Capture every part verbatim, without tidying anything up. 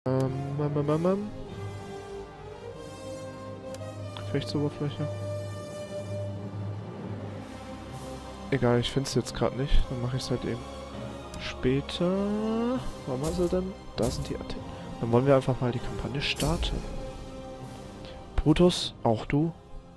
Ähm, ähm, ähm, ähm, ähm. Gefechtsoberfläche. Egal, ich finde es jetzt gerade nicht. Dann mache ich es halt eben später. Wo haben wir sie denn? Da sind die Athen. Dann wollen wir einfach mal die Kampagne starten. Brutus, auch du.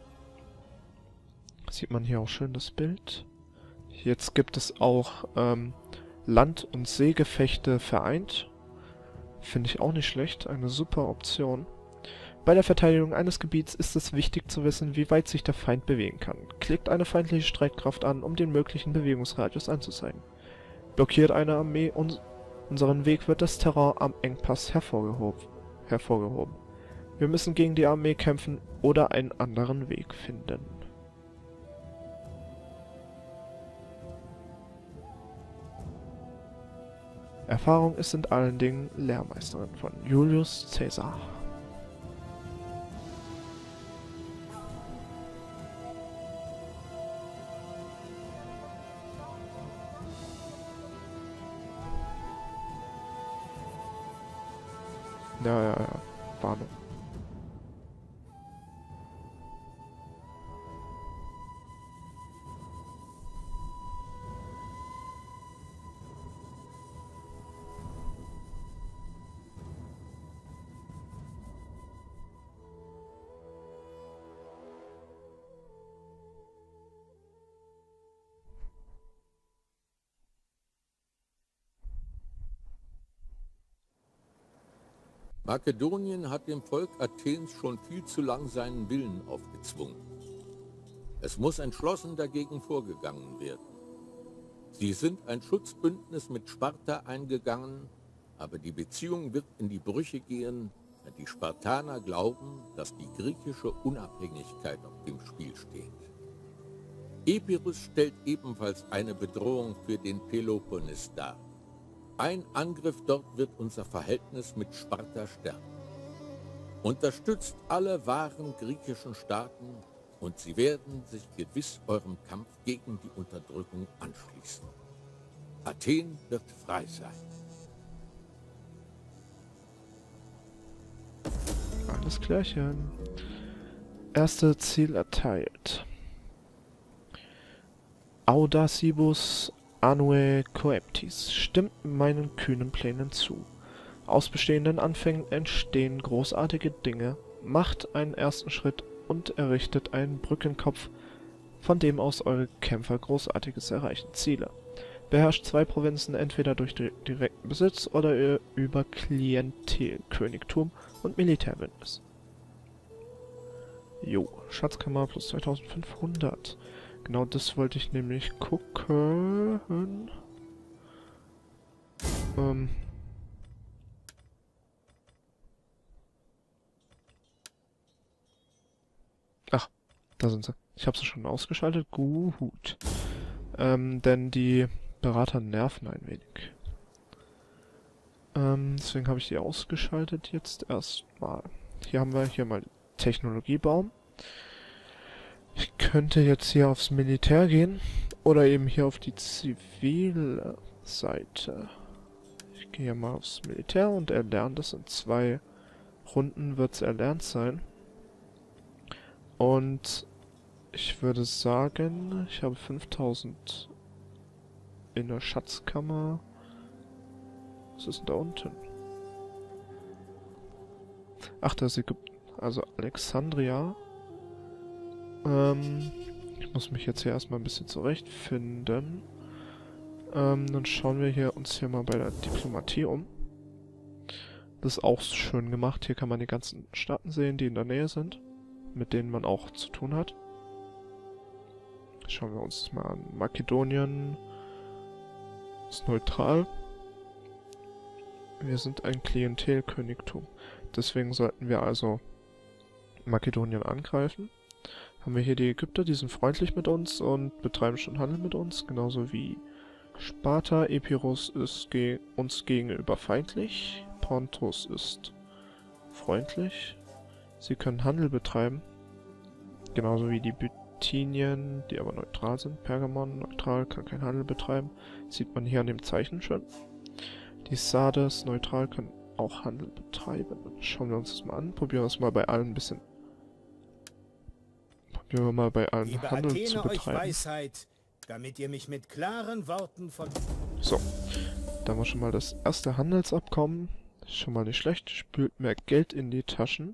Sieht man hier auch schön das Bild. Jetzt gibt es auch ähm, Land- und Seegefechte vereint. Finde ich auch nicht schlecht. Eine super Option. Bei der Verteidigung eines Gebiets ist es wichtig zu wissen, wie weit sich der Feind bewegen kann. Klickt eine feindliche Streitkraft an, um den möglichen Bewegungsradius anzuzeigen. Blockiert eine Armee uns unseren Weg, wird das Terrain am Engpass hervorgehoben. hervorgehoben. Wir müssen gegen die Armee kämpfen oder einen anderen Weg finden. Erfahrung ist in allen Dingen Lehrmeisterin von Julius Caesar. Ja, ja, ja. Warnung. Makedonien hat dem Volk Athens schon viel zu lang seinen Willen aufgezwungen. Es muss entschlossen dagegen vorgegangen werden. Sie sind ein Schutzbündnis mit Sparta eingegangen, aber die Beziehung wird in die Brüche gehen, wenn die Spartaner glauben, dass die griechische Unabhängigkeit auf dem Spiel steht. Epirus stellt ebenfalls eine Bedrohung für den Peloponnes dar. Ein Angriff dort wird unser Verhältnis mit Sparta stärken. Unterstützt alle wahren griechischen Staaten und sie werden sich gewiss eurem Kampf gegen die Unterdrückung anschließen. Athen wird frei sein. Alles klärchen. Erste Ziel erteilt. Audacibus annue coeptis. Stimmt meinen kühnen Plänen zu. Aus bestehenden Anfängen entstehen großartige Dinge. Macht einen ersten Schritt und errichtet einen Brückenkopf, von dem aus eure Kämpfer Großartiges erreichen. Ziele. Beherrscht zwei Provinzen entweder durch direkten Besitz oder über Klientel, Königtum und Militärbündnis. Jo, Schatzkammer plus zweitausendfünfhundert. Genau das wollte ich nämlich gucken. Ähm. Ach, da sind sie. Ich habe sie schon ausgeschaltet. Gut. Ähm, denn die Berater nerven ein wenig. Ähm, deswegen habe ich die ausgeschaltet jetzt erstmal. Hier haben wir hier mal Technologiebaum. Ich könnte jetzt hier aufs Militär gehen oder eben hier auf die zivile Seite. Ich gehe mal aufs Militär und erlerne das. In zwei Runden wird es erlernt sein. Und ich würde sagen, ich habe fünftausend in der Schatzkammer. Was ist denn da unten? Ach, das ist Ägypten. Also Alexandria. Ähm, ich muss mich jetzt hier erstmal ein bisschen zurechtfinden. Ähm, dann schauen wir hier uns hier mal bei der Diplomatie um. Das ist auch schön gemacht. Hier kann man die ganzen Staaten sehen, die in der Nähe sind, mit denen man auch zu tun hat. Schauen wir uns das mal an. Makedonien ist neutral. Wir sind ein Klientelkönigtum. Deswegen sollten wir also Makedonien angreifen. Haben wir hier die Ägypter, die sind freundlich mit uns und betreiben schon Handel mit uns, genauso wie Sparta. Epirus ist ge uns gegenüber feindlich. Pontus ist freundlich. Sie können Handel betreiben, genauso wie die Bithynien, die aber neutral sind. Pergamon neutral, kann keinen Handel betreiben. Sieht man hier an dem Zeichen schon. Die Sardes neutral, kann auch Handel betreiben. Schauen wir uns das mal an. Probieren wir es mal bei allen ein bisschen. Probieren wir mal bei allen Liebe Handel Athene, zu euch betreiben. Weisheit, damit ihr mich mit klaren Worten von... So, da haben wir schon mal das erste Handelsabkommen. Ist schon mal nicht schlecht. Spült mehr Geld in die Taschen.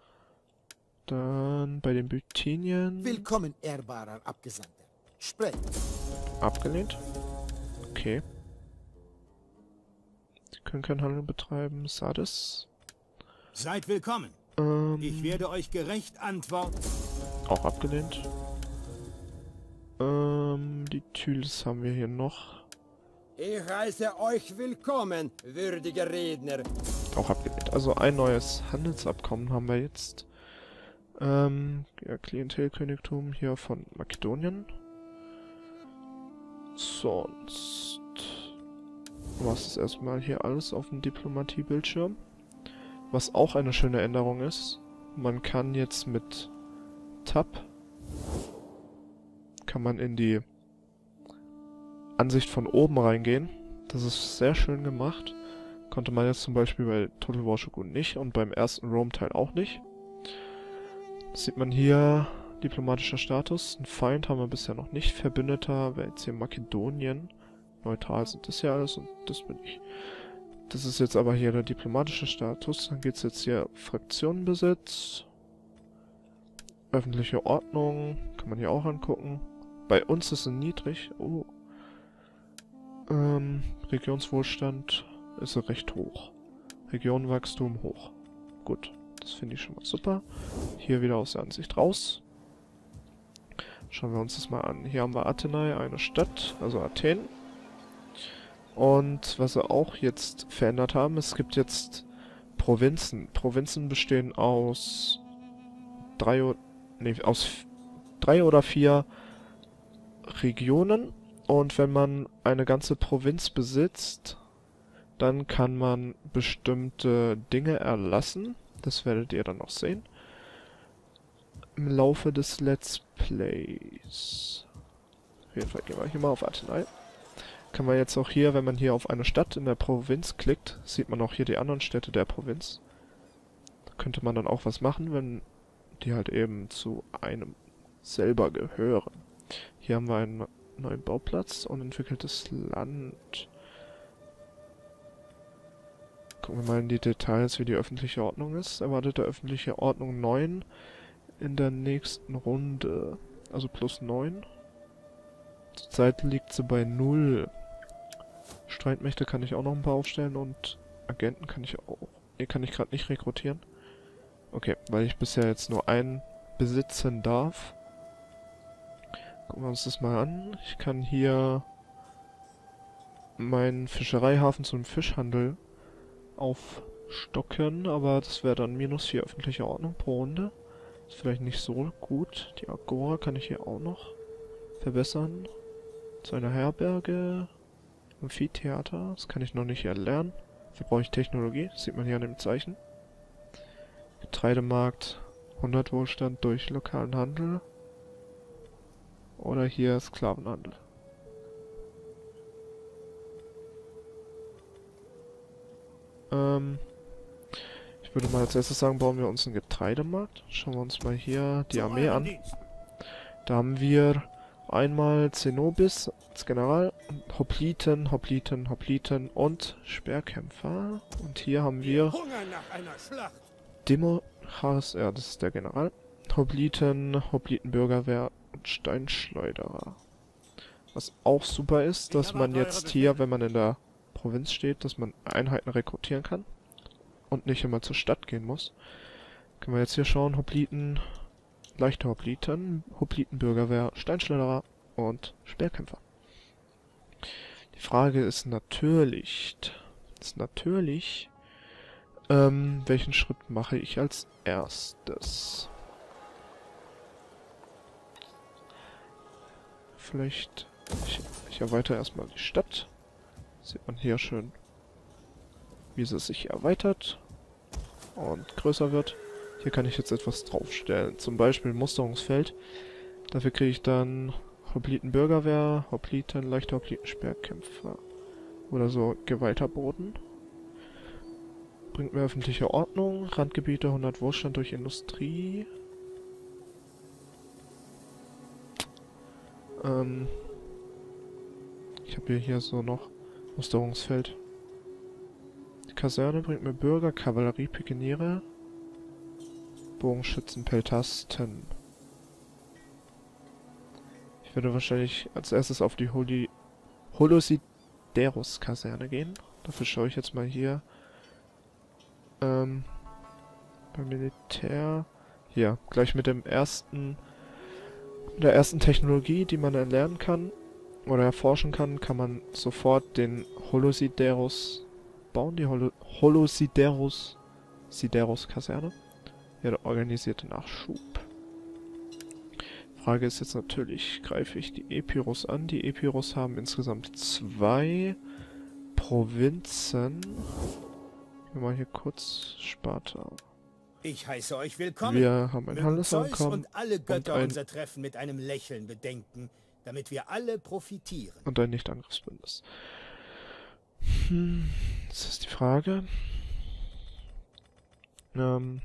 Dann bei den Bithynien. Willkommen, ehrbarer Abgesandter. Sprecht. Abgelehnt. Okay. Die können keinen Handel betreiben. Sardis. Seid willkommen. Ähm, Ich werde euch gerecht antworten. auch abgelehnt. Ähm, die Thylis haben wir hier noch. Ich heiße euch willkommen, würdiger Redner. Auch abgelehnt. Also ein neues Handelsabkommen haben wir jetzt. Ähm, ja, Klientelkönigtum hier von Makedonien. Sonst was ist erstmal hier alles auf dem Diplomatiebildschirm. Was auch eine schöne Änderung ist, man kann jetzt mit Tab kann man in die Ansicht von oben reingehen. Das ist sehr schön gemacht. Konnte man jetzt zum Beispiel bei Total War Shogun nicht und beim ersten Rome-Teil auch nicht. Das sieht man hier, diplomatischer Status. Ein Feind haben wir bisher noch nicht. Verbündeter wäre jetzt hier Makedonien. Neutral sind das ja alles und das bin ich. Das ist jetzt aber hier der diplomatische Status. Dann geht es jetzt hier Fraktionenbesitz. Öffentliche Ordnung. Kann man hier auch angucken. Bei uns ist es niedrig. Oh. Ähm, Regionswohlstand ist er recht hoch. Regionenwachstum hoch. Gut. Das finde ich schon mal super. Hier wieder aus der Ansicht raus. Schauen wir uns das mal an. Hier haben wir Athenai, eine Stadt, also Athen. Und was sie auch jetzt verändert haben, es gibt jetzt Provinzen. Provinzen bestehen aus drei, o nee, aus drei oder vier Regionen. Und wenn man eine ganze Provinz besitzt, dann kann man bestimmte Dinge erlassen. Das werdet ihr dann noch sehen. Im Laufe des Let's Plays. Auf jeden Fall gehen wir hier mal auf Athenai. Kann man jetzt auch hier, wenn man hier auf eine Stadt in der Provinz klickt, sieht man auch hier die anderen Städte der Provinz. Da könnte man dann auch was machen, wenn die halt eben zu einem selber gehören. Hier haben wir einen neuen Bauplatz, unentwickeltes Land. Gucken wir mal in die Details, wie die öffentliche Ordnung ist. Erwartete öffentliche Ordnung neun in der nächsten Runde. Also plus neun. Zurzeit liegt sie bei null. Streitmächte kann ich auch noch ein paar aufstellen und Agenten kann ich auch... Ne, kann ich gerade nicht rekrutieren. Okay, weil ich bisher jetzt nur einen besitzen darf. Gucken wir uns das mal an. Ich kann hier meinen Fischereihafen zum Fischhandel aufstocken, aber das wäre dann minus vier öffentliche Ordnung pro Runde. Ist vielleicht nicht so gut. Die Agora kann ich hier auch noch verbessern. Zu einer Herberge, Amphitheater, das kann ich noch nicht erlernen. Dafür brauche ich Technologie, das sieht man hier an dem Zeichen. Getreidemarkt, hundert Wohlstand durch lokalen Handel. Oder hier Sklavenhandel. Ähm, ich würde mal als erstes sagen, bauen wir uns einen Getreidemarkt. Schauen wir uns mal hier die Armee an. Da haben wir einmal Zenobis als General, Hopliten, Hopliten, Hopliten und Speerkämpfer. Und hier haben wir Demochars, ja, das ist der General. Hopliten, Hoplitenbürgerwehr und Steinschleuderer. Was auch super ist, dass man jetzt hier, wenn man in der Provinz steht, dass man Einheiten rekrutieren kann und nicht immer zur Stadt gehen muss. Können wir jetzt hier schauen, Hopliten, leichte Hopliten, Hoplitenbürgerwehr, Steinschleuderer und Speerkämpfer. Die Frage ist natürlich, ist natürlich, ähm, welchen Schritt mache ich als erstes? Vielleicht, ich, ich erweitere erstmal die Stadt. Sieht man hier schön, wie sie sich erweitert und größer wird. Hier kann ich jetzt etwas draufstellen. Zum Beispiel ein Musterungsfeld. Dafür kriege ich dann Hoplitenbürgerwehr, Hopliten, leichte Hopliten, Speerkämpfer. Oder so Geweihter Boden. bringt mehr öffentliche Ordnung. Randgebiete hundert Wohlstand durch Industrie. Ähm, ich habe hier, hier so noch Musterungsfeld. Die Kaserne bringt mir Bürger, Kavallerie, Pikeniere, Bogenschützen, Peltasten. Ich werde wahrscheinlich als erstes auf die Holi Holosideros-Kaserne gehen. Dafür schaue ich jetzt mal hier. Ähm, beim Militär. Hier, gleich mit dem ersten, mit der ersten Technologie, die man erlernen kann oder erforschen kann, kann man sofort den Holosideros bauen, die Holo Holosideros Sideros-Kaserne. Ja, der organisierte Nachschub. Frage ist jetzt natürlich, greife ich die Epirus an? Die Epirus haben insgesamt zwei Provinzen. Wir mal hier kurz Sparta. Ich heiße euch willkommen. Wir haben ein Mögen Zeus Handelsabkommen und alle Götter und ein, unser Treffen mit einem Lächeln bedenken, damit wir alle profitieren. und ein Nicht-Angriffsbündnis. Hm, das ist die Frage. Ähm...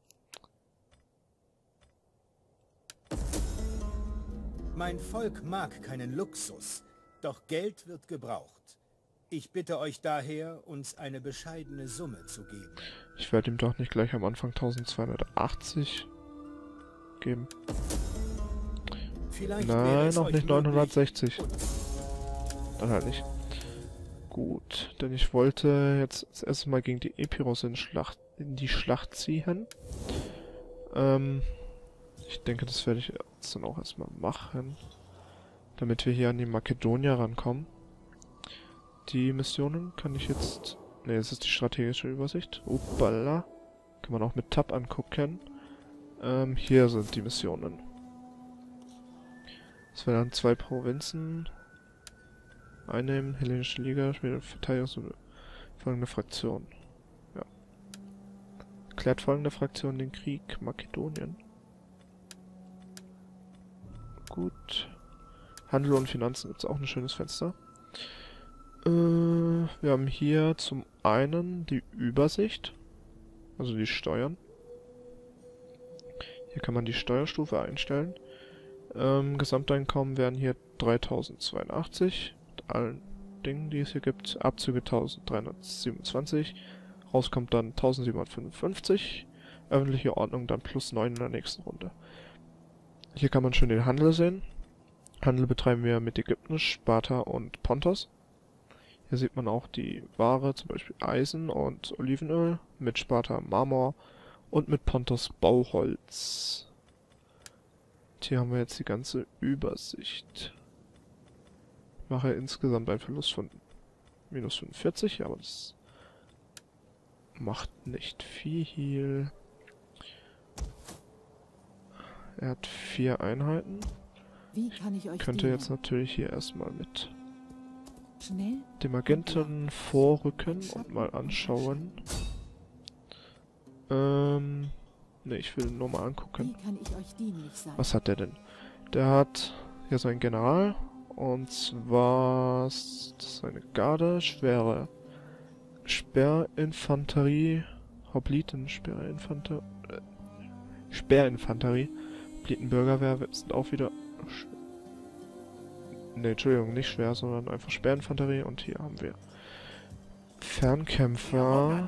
Mein Volk mag keinen Luxus, doch Geld wird gebraucht. Ich bitte euch daher, uns eine bescheidene Summe zu geben. Ich werde ihm doch nicht gleich am Anfang tausendzweihundertachtzig geben. Vielleicht Nein, es noch euch nicht möglich, neunhundertsechzig. Dann halt nicht. Gut, denn ich wollte jetzt das erste Mal gegen die Epirus in, Schlacht, in die Schlacht ziehen. Ähm, ich denke, das werde ich jetzt dann auch erstmal machen, damit wir hier an die Makedonier rankommen. Die Missionen kann ich jetzt... Ne, das ist die strategische Übersicht. Uppala. Kann man auch mit Tab angucken. Ähm, hier sind die Missionen. Das wären dann zwei Provinzen. Einnehmen, Hellenische Liga, Schwede, Verteidigung, folgende Fraktion. Ja. Erklärt folgende Fraktion den Krieg, Makedonien. Gut. Handel und Finanzen gibt es auch ein schönes Fenster. Äh, wir haben hier zum einen die Übersicht, also die Steuern. Hier kann man die Steuerstufe einstellen. Ähm, Gesamteinkommen wären hier dreitausendzweiundachtzig. Mit allen Dingen, die es hier gibt. Abzüge eintausenddreihundertsiebenundzwanzig. Rauskommt dann eintausendsiebenhundertfünfundfünfzig. Öffentliche Ordnung dann plus neun in der nächsten Runde. Hier kann man schön den Handel sehen. Handel betreiben wir mit Ägypten, Sparta und Pontos. Hier sieht man auch die Ware, zum Beispiel Eisen und Olivenöl, mit Sparta Marmor und mit Pontos Bauholz. Und hier haben wir jetzt die ganze Übersicht. Ich mache insgesamt einen Verlust von minus fünfundvierzig, aber das macht nicht viel. Er hat vier Einheiten. Wie kann ich euch Könnte dienen? jetzt natürlich hier erstmal mit Schnell? dem Agenten vorrücken und mal anschauen. Ähm, ne, ich will nur mal angucken. Wie kann ich euch dienlich sein? Was hat der denn? Der hat hier so einen General. Und zwar ist das seine Garde, schwere Sperrinfanterie, Hopliten, Sperrinfanterie, äh, Sperrinfanterie, Hoplitenbürgerwehr sind auch wieder... Ne, Entschuldigung, nicht schwer, sondern einfach Sperrinfanterie. Und hier haben wir Fernkämpfer.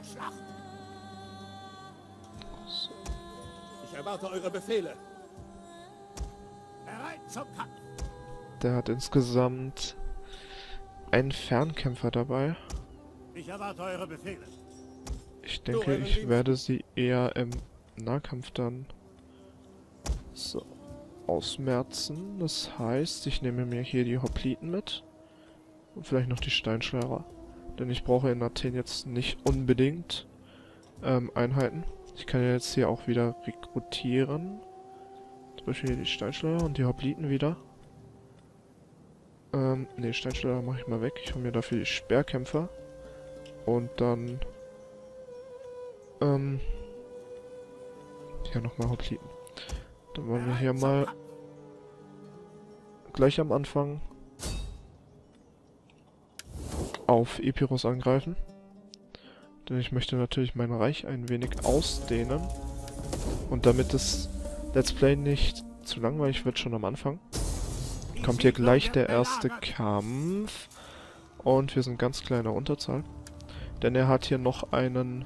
So. Ich erwarte eure Befehle. Bereit zum Kampf. Der hat insgesamt einen Fernkämpfer dabei. Ich erwarte eure Befehle. Ich denke, ich werde sie eher im Nahkampf dann so ausmerzen. Das heißt, ich nehme mir hier die Hopliten mit und vielleicht noch die Steinschleuder. Denn ich brauche in Athen jetzt nicht unbedingt ähm, Einheiten. Ich kann ja jetzt hier auch wieder rekrutieren. Zum Beispiel hier die Steinschleuder und die Hopliten wieder. Ähm, ne, Steinschleuder mache ich mal weg. Ich hole mir dafür die Speerkämpfer. Und dann ähm, hier nochmal Hopliten. Dann wollen wir hier mal gleich am Anfang auf Epirus angreifen. Denn ich möchte natürlich mein Reich ein wenig ausdehnen. Und damit das Let's Play nicht zu langweilig wird, schon am Anfang, kommt hier gleich der erste Kampf. Und wir sind ganz kleiner Unterzahl. Denn er hat hier noch einen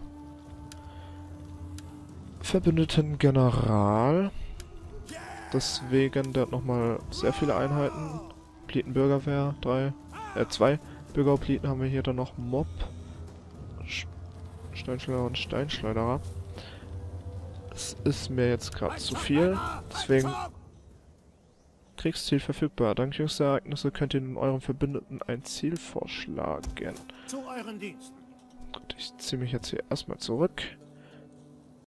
verbündeten General. Deswegen, der hat nochmal sehr viele Einheiten. Plitenbürgerwehr, drei, äh, zwei. Bürgerpliten haben wir hier dann noch Mob. Steinschleuder und Steinschleuderer. Das ist mir jetzt gerade zu viel. Deswegen Kriegsziel verfügbar. Dank jüngster Ereignisse könnt ihr in eurem Verbündeten ein Ziel vorschlagen. Zu euren Diensten. Gut, ich ziehe mich jetzt hier erstmal zurück.